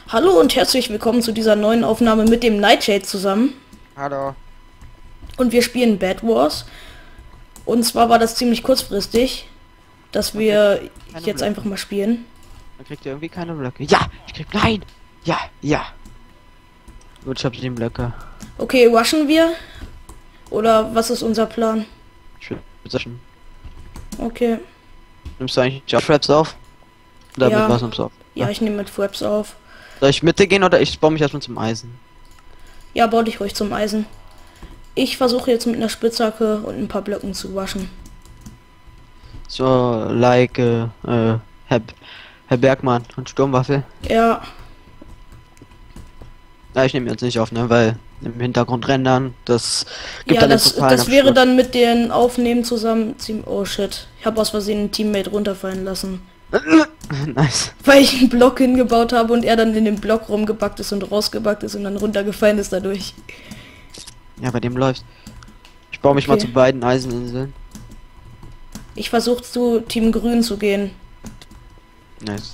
Hallo und herzlich willkommen zu dieser neuen Aufnahme mit dem Nightshade zusammen. Hallo. Und wir spielen Bed Wars. Und zwar war das ziemlich kurzfristig, dass wir keine jetzt Blöcke. einfach mal spielen. Man kriegt ja irgendwie keine Blöcke. Ja, ich krieg nein. Ja, ja. Gut, ich hab 7 Blöcke. Okay, rushen wir? Oder was ist unser Plan? Ich will sagen, Okay. nimmst du eigentlich auch Traps auf? Oder Ja. mit was nimmst du auf? Ja, ich nehme mit Fraps auf. Soll ich Mitte gehen oder ich baue mich erstmal zum Eisen? Ja, bau dich ruhig zum Eisen. Ich versuche jetzt mit einer Spitzhacke und ein paar Blöcken zu waschen. So, like, Herr Bergmann und Sturmwaffel. Ja, Na, ich nehme jetzt nicht auf, ne, weil im Hintergrund rendern, das gibt ja, dann den das totalen wäre Absturz. dann mit den Aufnehmen zusammen ziemlich... Oh shit, ich habe aus Versehen einen Teammate runterfallen lassen. Nice. Weil ich einen Block hingebaut habe und er dann in dem Block rumgebackt ist und rausgebackt ist und dann runtergefallen ist dadurch. Ja, bei dem läuft. Ich baue mich mal Okay. zu beiden Eiseninseln. Ich versuche zu Team Grün zu gehen. Nice.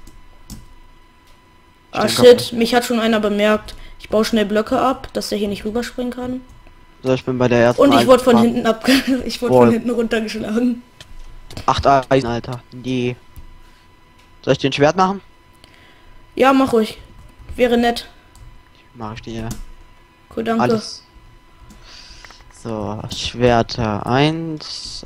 Ah Ich denke shit, mich hat schon einer bemerkt. Ich baue schnell Blöcke ab, dass der hier nicht rüberspringen kann. So, ich bin bei der ersten Und ich wurde von Eisenbahn. hinten ich wurde Boah. von hinten runtergeschlagen. 8 Eisen, Alter. Nee. Soll ich den Schwert machen? Ja, mach ruhig. Wäre nett. Mach ich dir. Cool, danke. Alles. So, Schwerter. 1.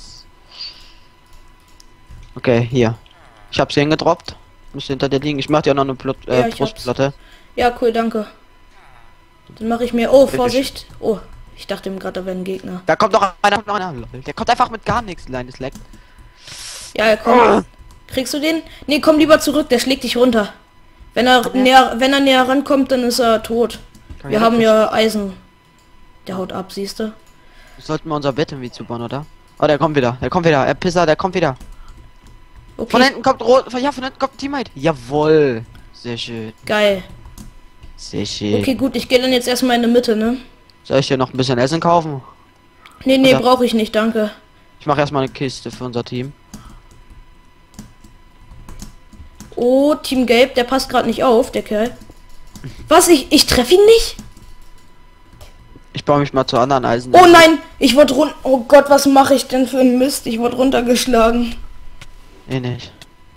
Okay, hier. Ich hab's hier hingedroppt. Müsste hinter dir liegen. Ich mach dir auch noch eine Ja, ich Brustplatte. Ja, cool, danke. Dann mache ich mir... Oh, Bitte Vorsicht. Oh, ich dachte ihm gerade, da wäre ein Gegner. Da kommt noch einer. Lol. Der kommt einfach mit gar nichts, kleines Leck. Ja, komm. Kriegst du den? Nee, komm lieber zurück, der schlägt dich runter. Wenn er näher rankommt, dann ist er tot. Wir haben ja Eisen. Der haut ab, siehst du? Sollten wir unser Bett irgendwie zubauen, oder? Oh, der kommt wieder. Er Pisser, der kommt wieder. Von Okay, hinten kommt rot. Ja, von hinten kommt ein Teammate. Jawohl. Sehr schön. geil. Sehr schön. Okay, gut, ich gehe dann jetzt erstmal in die Mitte, ne? Soll ich dir noch ein bisschen Essen kaufen? Nee, Oder- brauche ich nicht, danke. Ich mache erstmal eine Kiste für unser Team. Oh, Team Gelb, der passt gerade nicht auf, der Kerl. Was? Ich treffe ihn nicht? Ich baue mich mal zu anderen Eisen. Oh nein, ich wurde run... Oh Gott, was mache ich denn für einen Mist? Ich wurde runtergeschlagen. Nicht.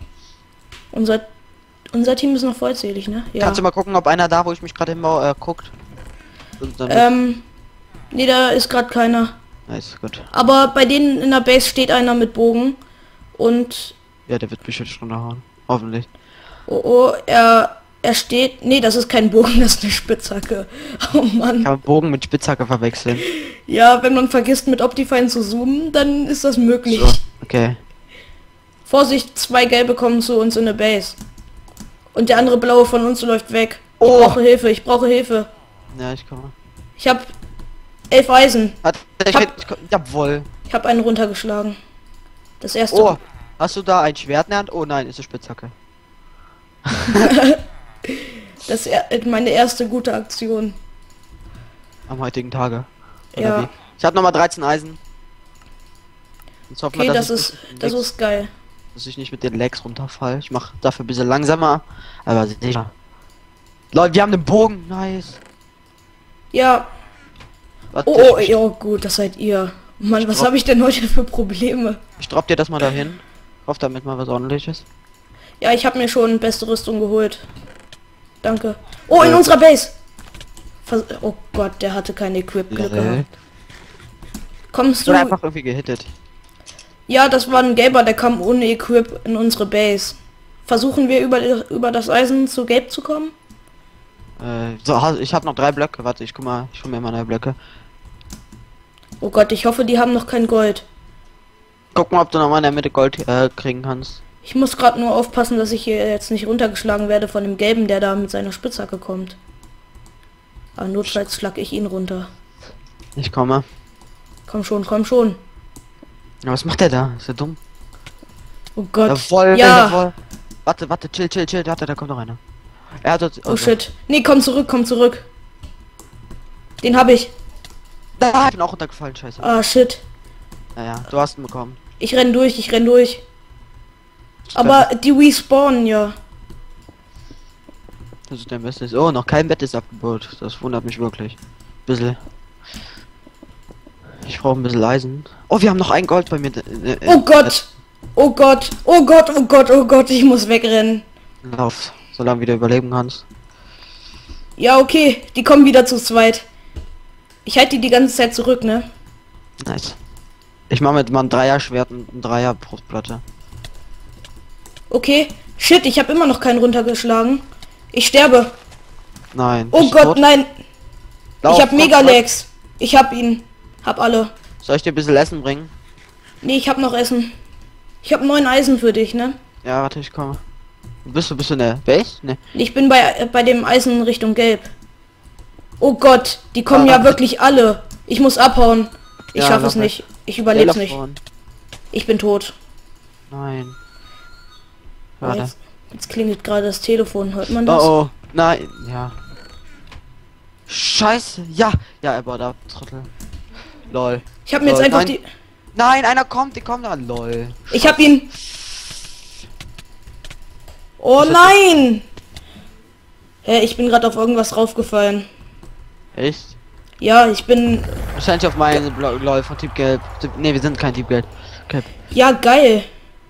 Unser Team ist noch vollzählig, ne? Ja. Kannst du mal gucken, ob einer da, wo ich mich gerade hinbaue, guckt? Und dann Nee, da ist gerade keiner. nice, gut. Aber bei denen in der Base steht einer mit Bogen. Und... Ja, der wird mich jetzt runterhauen. Hoffentlich. Oh, er steht... Nee, das ist kein Bogen, das ist eine Spitzhacke. Oh Mann. Kann man Bogen mit Spitzhacke verwechseln. Ja, wenn man vergisst mit Optifine zu zoomen, dann ist das möglich. So, okay. Vorsicht, 2 Gelbe kommen zu uns in der Base. Und der andere Blaue von uns läuft weg. Oh. Ich brauche Hilfe. Ja, ich komme. Ich habe 11 Eisen. Jawohl. Ich habe einen runtergeschlagen. Das erste. Oh, hast du da ein Schwert in der Hand? Oh nein, ist eine Spitzhacke. Meine erste gute Aktion. Am heutigen Tage. Ja. Oder wie? Ich habe nochmal 13 Eisen. Jetzt hoffen Okay, wir, das ist geil. dass ich nicht mit den Legs runterfall. Ich mache dafür ein bisschen langsamer, aber sicher. Leute, wir haben einen Bogen. Nice. Ja. Warte, Oh, gut, das seid ihr. Mann, was habe ich denn heute für Probleme? ich drop dir das mal dahin. Hoffe damit mal was ordentliches. Ja, ich habe mir schon beste Rüstung geholt. Danke. Oh, in unserer Base. Oh Gott, der hatte kein Equip-Glück gehabt. Kommst du? Oder einfach irgendwie gehittet. Ja, das war ein Gelber, der kam ohne Equip in unsere Base. Versuchen wir über das Eisen zu Gelb zu kommen? So, ich habe noch 3 Blöcke. Warte, ich guck mal, ich hol mir mal 3 Blöcke. Oh Gott, ich hoffe, die haben noch kein Gold. Guck mal, ob du noch mal in der Mitte Gold kriegen kannst. Ich muss gerade nur aufpassen, dass ich hier jetzt nicht runtergeschlagen werde von dem Gelben, der da mit seiner Spitzhacke kommt. Aber notfalls schlag ich ihn runter. Ich komme. Komm schon, komm schon. Ja, was macht der da? Ist der dumm? Oh Gott. Jawohl, Ja. jawohl. Warte, chill. Warte, da kommt noch einer. Er hat dort. Oh shit. Nee, komm zurück. Den habe ich. Da, ich bin auch runtergefallen, scheiße. Ah, shit. Naja, du hast ihn bekommen. Ich renn durch. Aber die respawnen ja. Das ist dein Bestes. Oh, noch kein Bett ist abgebaut. Das wundert mich wirklich. Bisschen. Ich brauche ein bisschen Eisen. Oh, wir haben noch ein Gold bei mir. Oh Gott! Oh Gott! Oh Gott! Oh Gott! Oh Gott! Ich muss wegrennen. Lauf, solange du wieder überleben kannst. Ja, okay. Die kommen wieder zu zweit. Ich halte die ganze Zeit zurück, ne? Nice. Ich mache mit meinem Dreier-Schwert und ein Dreier-Brustplatte. Okay. Shit, ich habe immer noch keinen runtergeschlagen. Ich sterbe. Nein. Oh bist du Gott, tot? nein. Lauf, Ich habe komm, Mega-Lags. Ich hab ihn. Hab alle. Soll ich dir ein bisschen Essen bringen? Nee, ich hab noch Essen. Ich hab 9 Eisen für dich, ne? Ja, warte, ich komme. Bist du in der Base? Ne. Ich bin bei dem Eisen Richtung Gelb. Oh Gott, die kommen Ah, ja wirklich alle. Ich muss abhauen. Ich Ja, schaffe lauf es nicht. Ich überlebe es nicht. Ich bin tot. Nein. Oh, Warte. jetzt klingelt gerade das Telefon. Hört man das? Oh, oh. Nein. Ja. Scheiße. Ja. Ja, er baut ab. Trottel. Lol. Ich habe mir jetzt Lol, einfach nein. die... Nein, einer kommt. Die kommt da. Lol. Ich hab ihn... Oh Ich hab- nein! Hä, ich bin gerade auf irgendwas raufgefallen. Echt? Ja, ich bin... Wahrscheinlich auf meine Lol von Typ Gelb. Ne, wir sind kein Typ Gelb. Ja, geil.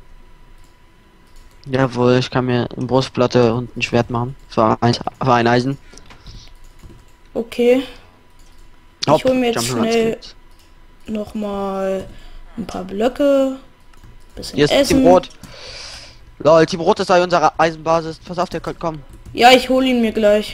Jawohl, ich kann mir eine Brustplatte und ein Schwert machen. Für ein Eisen. Okay. Ich hol mir jetzt Jump'n'Runs schnell gibt's. nochmal ein paar Blöcke. Bisschen Hier ist Essen. Team Rot. Lol, Team Rot ist ja unsere Eisenbasis. Pass auf, der könnte kommen. Ja, ich hole ihn mir gleich.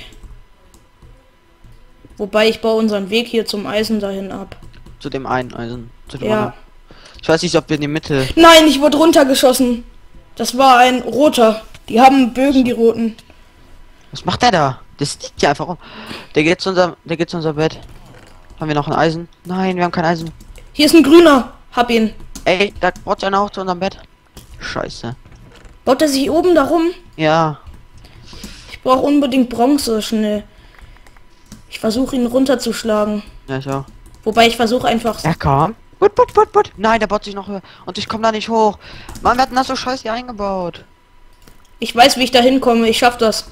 Wobei ich baue unseren Weg hier zum Eisen dahin ab. Zu dem einen Eisen. Zu dem Ja. anderen. Ich weiß nicht, ob wir in die Mitte... Nein, ich wurde runtergeschossen. Das war ein roter. Die haben Bögen, die roten. Was macht der da? Das liegt ja einfach rum. Der geht zu unser Bett. Haben wir noch ein Eisen? Nein, wir haben kein Eisen. Hier ist ein grüner. Hab ihn. Ey, da braucht einer auch zu unserem Bett. Scheiße. Baut er sich oben darum? Ja. Ich brauche unbedingt Bronze schnell. Ich versuche ihn runterzuschlagen. Ja, ich auch. Wobei ich versuche einfach... Er kam. But. Nein, der baut sich noch höher. Und ich komme da nicht hoch. Mann, wir hatten das so scheiße hier eingebaut. Ich weiß, wie ich da hinkomme. Ich schaff das.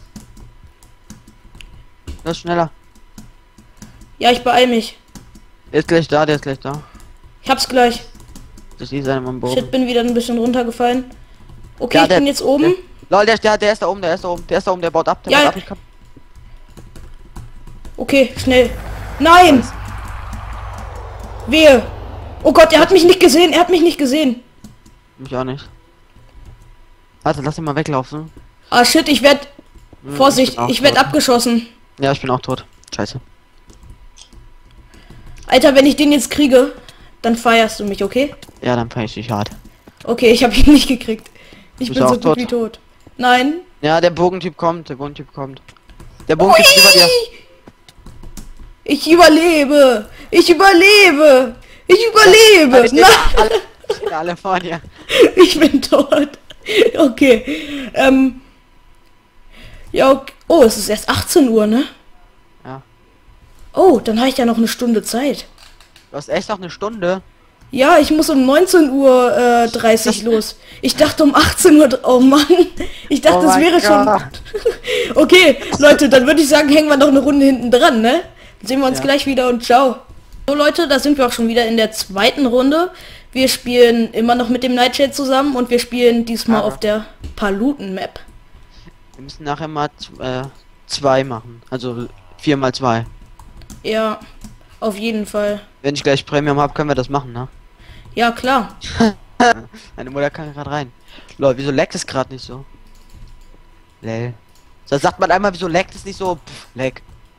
Das ist schneller. Ja, ich beeil mich. Der ist gleich da, der ist gleich da. Ich hab's gleich. Das ist seine am Boden. Shit, bin wieder ein bisschen runtergefallen. Okay, Ja, ich bin jetzt oben. Lol, der ist da oben, der ist da oben, der baut ab, Ja, baut ja. ab. Ich komm. Okay, schnell. Nein! Wehe! Oh Gott, er hat mich nicht gesehen, er hat mich nicht gesehen. Mich auch nicht. Warte, lass ihn mal weglaufen. Ah shit, ich werd... Vorsicht, bin auch ich werd tot. abgeschossen. Ja, ich bin auch tot. Scheiße. Alter, wenn ich den jetzt kriege, dann feierst du mich, okay? Ja, dann fand ich dich hart. Okay, ich habe ihn nicht gekriegt. Ich Bist bin du so auch gut wie tot. Nein. Ja, der Bogentyp kommt, der Bogentyp kommt. Der Bogentyp ist über dir. Ich überlebe! Ich überlebe! Ich überlebe! Alle stehen Nein! alle, stehen alle vor dir. Ich bin tot. Okay. Ja, okay. Oh, es ist erst 18 Uhr, ne? Ja. Oh, dann habe ich ja noch eine Stunde Zeit. Du hast echt noch eine Stunde. Ja, ich muss um 19 Uhr 30 los. Ich dachte um 18 Uhr... Oh Mann. Ich dachte, Oh das mein wäre schon... Gott. Okay, Leute, dann würde ich sagen, hängen wir noch eine Runde hinten dran, ne? Dann sehen wir uns Ja. gleich wieder und ciao. So Leute, da sind wir auch schon wieder in der zweiten Runde. Wir spielen immer noch mit dem Nightshade zusammen und wir spielen diesmal Aber- auf der Paluten-Map. Wir müssen nachher mal 2 machen. Also 4 mal 2. Ja, auf jeden Fall. Wenn ich gleich Premium habe, können wir das machen, ne? Ja, klar. Meine Mutter kann gerade rein. Lol, wieso leckt es gerade nicht so? Lel. So sagt man einmal, wieso leckt es nicht so? Pff, leck.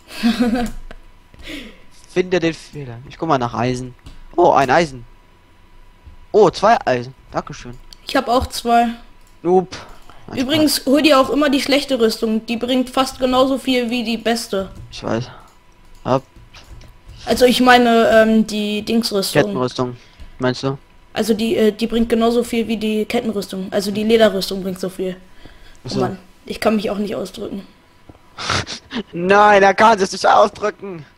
Finde den Fehler. Ich guck mal nach Eisen. Oh, ein Eisen. Oh, 2 Eisen. Dankeschön. Ich habe auch 2. Nope. Übrigens, hol dir auch immer die schlechte Rüstung. Die bringt fast genauso viel wie die beste. Ich weiß. Hab Also ich meine, die Dingsrüstung. Kettenrüstung. Meinst du? Also die bringt genauso viel wie die Kettenrüstung. Also die Lederrüstung bringt so viel. Oh Achso. Mann, ich kann mich auch nicht ausdrücken. Nein, er kann es nicht ausdrücken.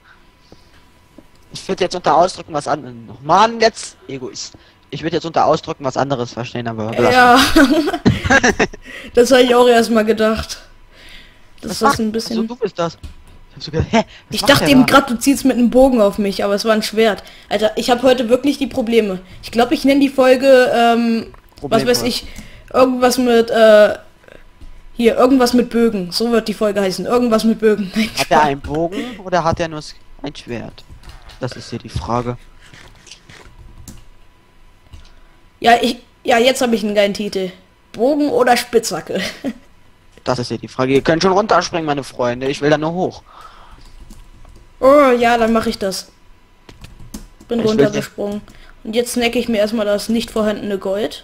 Ich würde jetzt unter Ausdrücken was anderes. Mann, jetzt Egoist. Ich würde jetzt unter Ausdrücken was anderes verstehen, aber Ja, das habe ich auch erstmal gedacht. Das ist ein bisschen... So, du bist das. Ich hab so gedacht, hä? Ich dachte eben gerade, du ziehst mit einem Bogen auf mich, aber es war ein Schwert. Alter, ich habe heute wirklich die Probleme. Ich glaube, ich nenne die Folge, was weiß ich, irgendwas mit, hier, irgendwas mit Bögen. So wird die Folge heißen. Irgendwas mit Bögen. Nein, hat er einen Bogen oder hat er nur ein Schwert? Das ist hier die Frage. Ja, jetzt habe ich einen geilen Titel. Bogen oder Spitzhacke? Das ist hier die Frage. Ihr könnt schon runterspringen, meine Freunde. Ich will da nur hoch. Oh, ja, dann mache ich das. Bin Ich will runtergesprungen. Und jetzt snacke ich mir erstmal das nicht vorhandene Gold.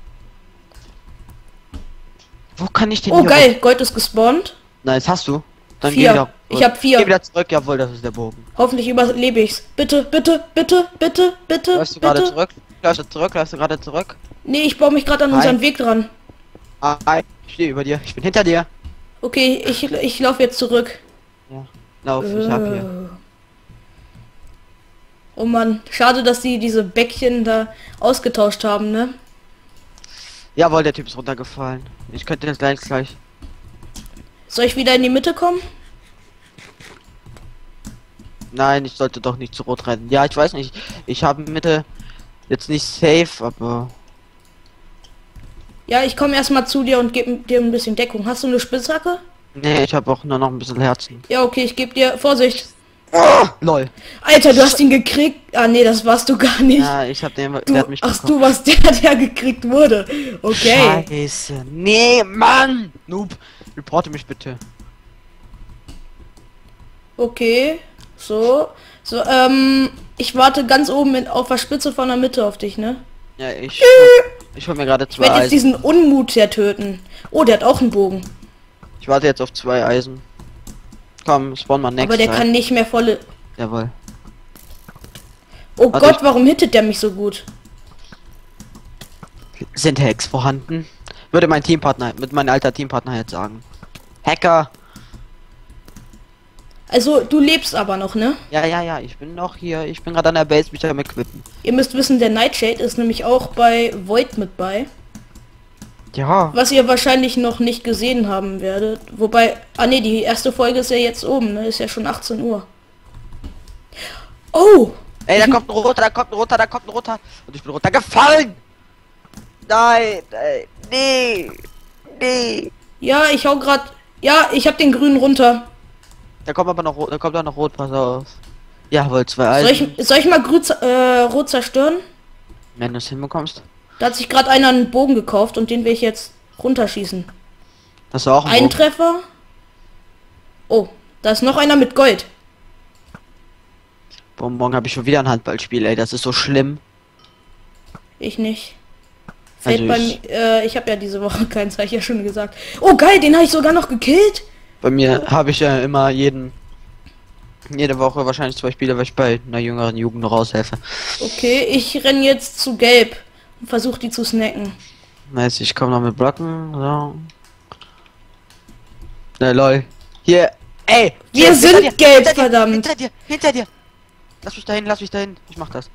Wo kann ich den Oh, hier geil. Gold ist gespawnt. Nice, hast du? Dann 4. geh wieder. Ich habe 4. Geh wieder zurück, jawohl, das ist der Bogen. Hoffentlich überlebe ich's. Bitte, bitte, bitte, bitte, bitte, Läufst du gerade bitte. zurück? Läufst du gerade zurück? Nee, ich baue mich gerade an unseren Weg dran. Hi, ich stehe über dir. Ich bin hinter dir. Okay, ich laufe jetzt zurück. Ja, lauf, ich hab hier. Oh Mann, schade, dass die diese Bäckchen da ausgetauscht haben, ne? Jawohl, der Typ ist runtergefallen. Ich könnte das gleich. Soll ich wieder in die Mitte kommen? Nein, ich sollte doch nicht zu rot rennen. Ja, ich weiß nicht. Ich habe Mitte jetzt nicht safe, aber... Ja, ich komme erstmal zu dir und gebe dir ein bisschen Deckung. Hast du eine Spitzhacke? Nee, ich habe auch nur noch ein bisschen Herzen. Ja, okay, ich gebe dir... Vorsicht! Oh, lol. Alter, du hast ihn gekriegt. Ah, nee, das warst du gar nicht. Ja, ich habe den... Der hat mich Ach, du warst der gekriegt wurde. Okay. Scheiße. Nee, Mann! Noob. Reporte mich bitte. Okay. So, ich warte ganz oben auf der Spitze von der Mitte auf dich, ne? Ja, ich hol mir gerade Ich 2 werde jetzt Eisen. diesen Unmut hier töten. Oh, der hat auch einen Bogen. Ich warte jetzt auf 2 Eisen. Komm, spawn mal next. Aber der kann nicht mehr volle... Jawohl. Oh Warte, Gott, warum hittet der mich so gut? Sind Hacks vorhanden? Würde mein Teampartner, mit meinem alter Teampartner jetzt sagen. Hacker! Also, du lebst aber noch, ne? Ja, ich bin noch hier. Ich bin gerade an der Base, mich am equippen. Ihr müsst wissen, der Nightshade ist nämlich auch bei Void mit bei. Ja. Was ihr wahrscheinlich noch nicht gesehen haben werdet. Wobei, ah ne, die erste Folge ist ja jetzt oben, ne? Ist ja schon 18 Uhr. Oh! Ey, da kommt ein roter, da kommt ein roter, da kommt ein roter. Und ich bin runtergefallen! Nein, ey, nee. Ja, ich hau grad... Ja, ich hab den grünen runter. Da kommt aber noch rot, da kommt auch noch rot, pass auf. Jawohl, 2 Eisen. Soll ich mal rot zerstören? Wenn du es hinbekommst. Da hat sich gerade einer einen Bogen gekauft und den will ich jetzt runterschießen. Das war auch Ein Treffer. Oh, da ist noch einer mit Gold. Morgen habe ich schon wieder ein Handballspiel, ey, das ist so schlimm. Ich nicht. Fällt Also bei mir, ich habe ja diese Woche keins, habe ich ja schon gesagt. Oh geil, den habe ich sogar noch gekillt. Bei mir habe ich ja immer jede Woche wahrscheinlich 2 Spiele, weil ich bei einer jüngeren Jugend raushelfe. Okay, ich renn jetzt zu Gelb und versuche die zu snacken. Nice, ich komme noch mit Blocken. So. Na lol. Hier, ey! Wir hier, sind hinter dir, gelb, hinter dir, verdammt. hinter dir! Lass mich dahin. Ich mach das.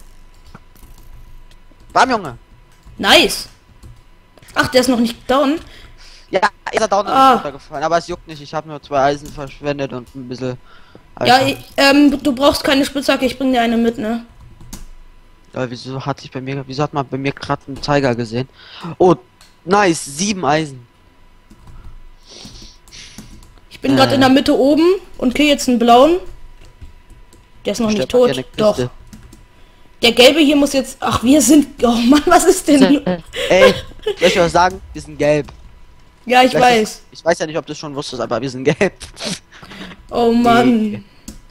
Bam, Junge! Nice. Ach, der ist noch nicht down. Ja, ist er down Ah. runtergefallen, aber es juckt nicht. Ich habe nur 2 Eisen verschwendet und ein bisschen. Ja, Alter. du brauchst keine Spitzhacke, ich bring dir eine mit, ne? Ja, wieso hat man bei mir gerade einen Tiger gesehen? Oh, nice, 7 Eisen. Ich bin gerade in der Mitte oben und kill jetzt einen blauen. Der ist noch nicht Stirbt hier tot. eine Doch. Kiste. Der gelbe hier muss jetzt... Ach, wir sind... Oh Mann, was ist denn... Ey, soll ich was sagen? Wir sind gelb. Ja, ich weiß. Ich weiß ja nicht, ob du es schon wusstest, aber wir sind gelb. Oh Mann.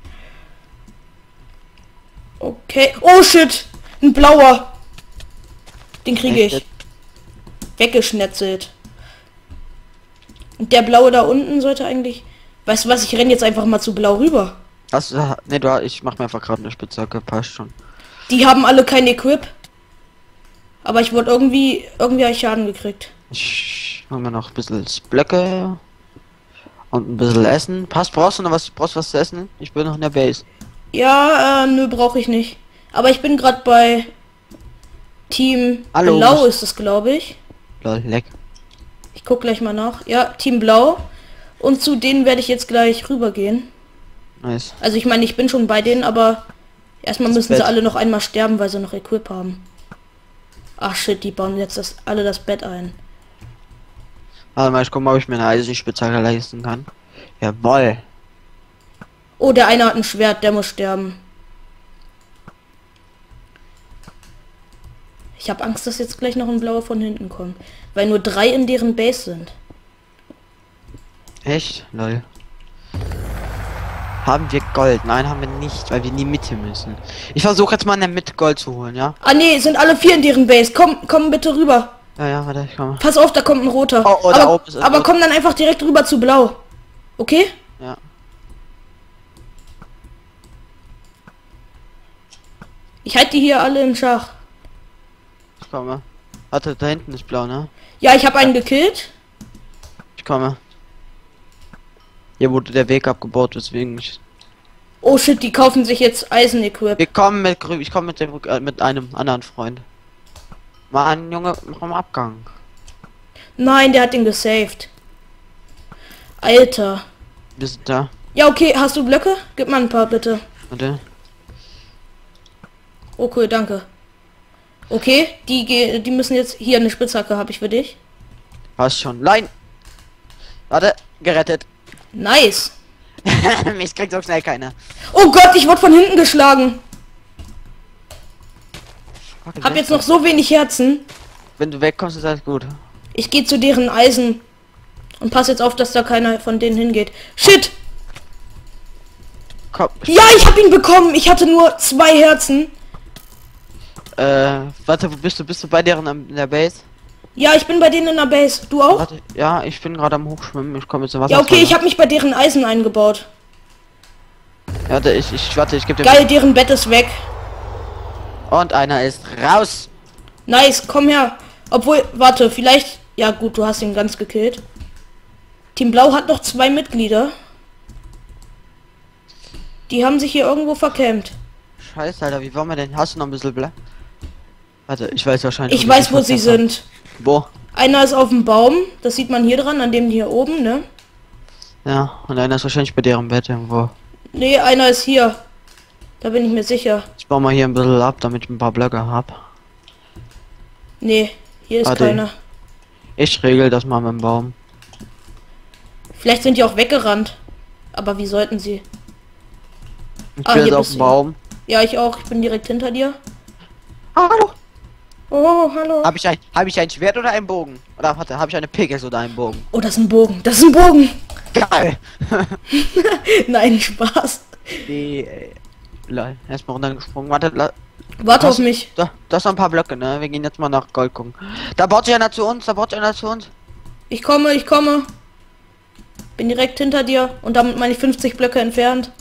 Okay. Oh shit. Ein blauer. Den kriege ich. Weggeschnetzelt. Und der blaue da unten sollte eigentlich... Weißt du was, ich renne jetzt einfach mal zu blau rüber. Was? Ne, ich mach mir einfach gerade eine Spitzhacke, passt schon. Die haben alle kein Equip. Aber ich wurde irgendwie habe ich Schaden gekriegt. Ich hol mir noch ein bisschen Blöcke und ein bisschen Essen. Brauchst du was zu essen? Ich bin noch in der Base. Ja, nö, brauche ich nicht. Aber ich bin gerade bei Team Hallo. Blau ist es, glaube ich. Lol, leck. Ich guck gleich mal nach. Ja, Team Blau. Und zu denen werde ich jetzt gleich rübergehen. Nice. Also ich meine, ich bin schon bei denen, aber erstmal Das müssen Bett. sie alle noch einmal sterben, weil sie noch Equip haben. Ach shit, die bauen jetzt alle das Bett ein. Warte mal, ich guck mal, ob ich mir eine Eisenspitzhacke leisten kann. Jawoll. Oh, der eine hat ein Schwert, der muss sterben. Ich habe Angst, dass jetzt gleich noch ein blauer von hinten kommt. Weil nur 3 in deren Base sind. Echt? Lol. Haben wir Gold? Nein, haben wir nicht, weil wir in die Mitte müssen. Ich versuche jetzt mal in der Mitte Gold zu holen, ja? Ah nee, sind alle 4 in deren Base. Komm bitte rüber. Ja, warte, ich komme. Pass auf, da kommt ein roter. Oh, da oben ist aber rot. komm dann einfach direkt rüber zu blau. Okay? Ja. Ich halte die hier alle im Schach. Ich komme. Warte, da hinten ist blau, ne? Ja, ich habe einen gekillt. Ich komme. Hier wurde der Weg abgebaut, deswegen ich... Oh shit, die kaufen sich jetzt Eisen-Equip. Wir kommen mit Grü ich komme mit dem mit einem anderen Freund. Mann, Junge, noch am Abgang. Nein, der hat den gesaved. Alter. Wir sind da. Ja, okay, hast du Blöcke? Gib mal ein paar, bitte. Warte. Oh, cool, danke. Okay, die müssen jetzt... Hier, eine Spitzhacke habe ich für dich. Passt schon. Nein! Warte, gerettet. Nice. Mich kriegt so schnell keiner. Oh Gott, ich wurde von hinten geschlagen. Okay, Hab jetzt noch so wenig Herzen. Wenn du wegkommst, ist alles gut. Ich gehe zu deren Eisen. Und pass jetzt auf, dass da keiner von denen hingeht. Shit! Komm. Ja, ich habe ihn bekommen. Ich hatte nur 2 Herzen. Warte, wo bist du? Bist du bei deren in der Base? Ja, ich bin bei denen in der Base. Du auch? Warte, ja, ich bin gerade am Hochschwimmen. Ich komme jetzt im Wasser. Ja, okay, ich habe mich bei deren Eisen eingebaut. Warte, warte, ich gebe dir. Geil, deren Bett ist weg. Und einer ist raus. Nice, komm her. Obwohl, warte, vielleicht... Ja gut, du hast ihn ganz gekillt. Team Blau hat noch 2 Mitglieder. Die haben sich hier irgendwo verkämmt. Scheiße, Alter, wie wollen wir denn? Hast du noch ein bisschen Blatt? Warte, ich weiß wahrscheinlich. Ich weiß, wo sie sind. Wo? Einer ist auf dem Baum. Das sieht man hier dran, an dem hier oben, ne? Ja, und einer ist wahrscheinlich bei deren Bett irgendwo. Nee, einer ist hier. Da bin ich mir sicher. Ich baue mal hier ein bisschen ab, damit ich ein paar Blöcke hab. Nee, hier ist Warte. keiner. Ich regel das mal mit dem Baum. Vielleicht sind die auch weggerannt. Aber wie sollten sie? Ich Ah, bin hier jetzt auf bist dem du. Baum. Ja, ich auch. Ich bin direkt hinter dir. Hallo. Oh, hallo. Hab ich ein Schwert oder einen Bogen? Oder warte, habe ich eine Pickaxe oder einen Bogen? Oh, das ist ein Bogen. Das ist ein Bogen. Geil. Nein, Spaß. Die lol, erstmal runtergesprungen. Warte, Warte auf mich. da ist noch ein paar Blöcke, ne? Wir gehen jetzt mal nach Gold gucken. Da baut sich einer zu uns, Ich komme. Bin direkt hinter dir. Und damit meine ich 50 Blöcke entfernt.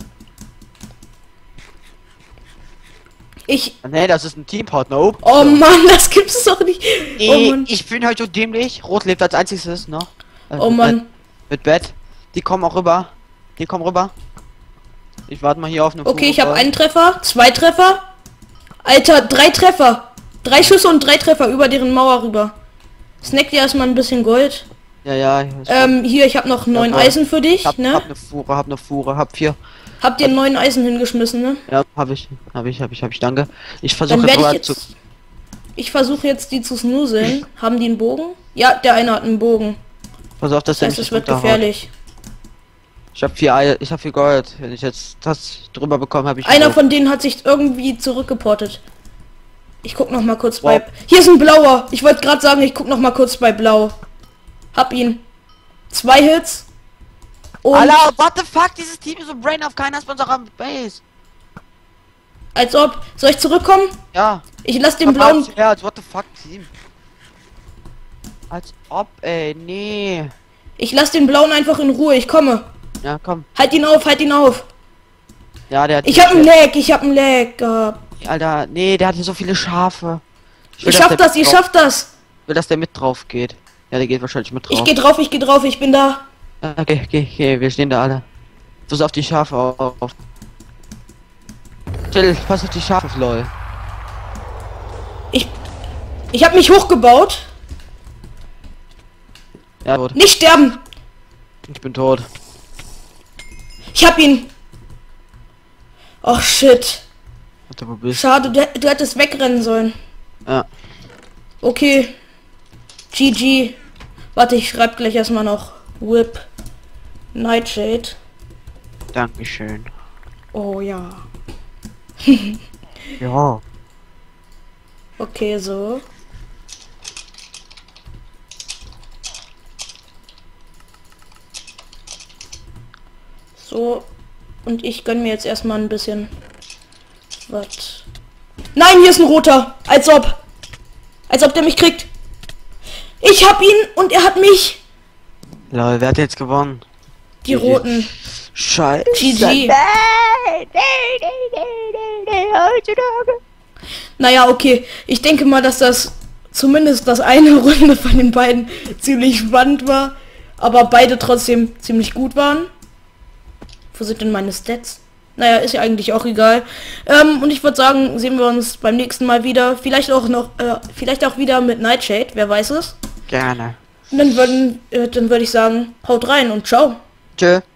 Nee, das ist ein Teampartner. Oh, Oh Mann, das gibt's doch nicht. Oh nee, Mann. ich bin heute so dämlich. Rot lebt als einziges noch. Oh Mann. Mit Bett. Die kommen auch rüber. Die kommen rüber. Ich warte mal hier auf eine Okay, Fuhre ich habe voll. einen Treffer, 2 Treffer. Alter, 3 Treffer. 3 Schüsse und 3 Treffer über deren Mauer rüber. Snack dir erstmal ein bisschen Gold. Ja. Hier, ich habe noch 9 Jawohl. Eisen für dich, hab ne? eine Fuhre, hab 4. Habt ihr 9 Eisen hingeschmissen, ne? Ja, hab ich, danke. Ich versuche Dann werde ich zu... jetzt... Ich versuche jetzt die zu snuseln. Haben die einen Bogen? Ja, der eine hat einen Bogen. Pass auf, dass Das der heißt, mich es wird runterhaut. gefährlich. Ich hab 4 Eier, ich hab 4 Gold. Wenn ich jetzt das drüber bekomme, habe ich... Einer von denen hat sich irgendwie zurückgeportet. Ich guck noch mal kurz Wow. bei... Hier ist ein blauer. Ich wollte gerade sagen, ich guck noch mal kurz bei blau. Hab ihn. 2 Hits. Und Alter, what the fuck, dieses Team ist so brain auf keiner ist bei unserer Base. als ob... Soll ich zurückkommen? Ja. Ich lass den blauen... Herz, what the fuck, Team. Als ob, ey, nee. Ich lass den blauen einfach in Ruhe. Ich komme. Ja, komm. Halt ihn auf, halt ihn auf. Ja, der hat... Ich hab einen Lag, ich hab einen Lag gehabt. Alter, nee, der hat hier so viele Schafe. Ich schaff das, ich schaff das. Will, dass der mit drauf geht. Ja, der geht wahrscheinlich mit drauf. Ich geh drauf, ich bin da. Okay, wir stehen da alle. Pass auf die Schafe auf. Chill, pass auf die Schafe, lol. Ich hab mich hochgebaut. Ja, gut. Nicht sterben. Ich bin tot. Ich hab ihn. Ach shit. Warte, wo bist Schade, du hättest wegrennen sollen. du? Ja. Okay. GG. Warte, ich schreibe gleich erstmal noch Whip Nightshade. Dankeschön. Oh ja. Ja. Okay, so. So. Und ich gönn mir jetzt erstmal ein bisschen. Was? Nein, hier ist ein roter. Als ob. Als ob der mich kriegt. Ich hab ihn und er hat mich. Lol, wer hat jetzt gewonnen? Die GG. roten. Scheiße. GG. Naja, okay. Ich denke mal, dass das zumindest das eine Runde von den beiden ziemlich spannend war. Aber beide trotzdem ziemlich gut waren. Wo sind denn meine Stats? Naja, ist ja eigentlich auch egal. Und ich würde sagen, sehen wir uns beim nächsten Mal wieder. Vielleicht auch noch, vielleicht auch wieder mit Nightshade, wer weiß es. Gerne. Und dann würde ich sagen, haut rein und ciao. Tschö.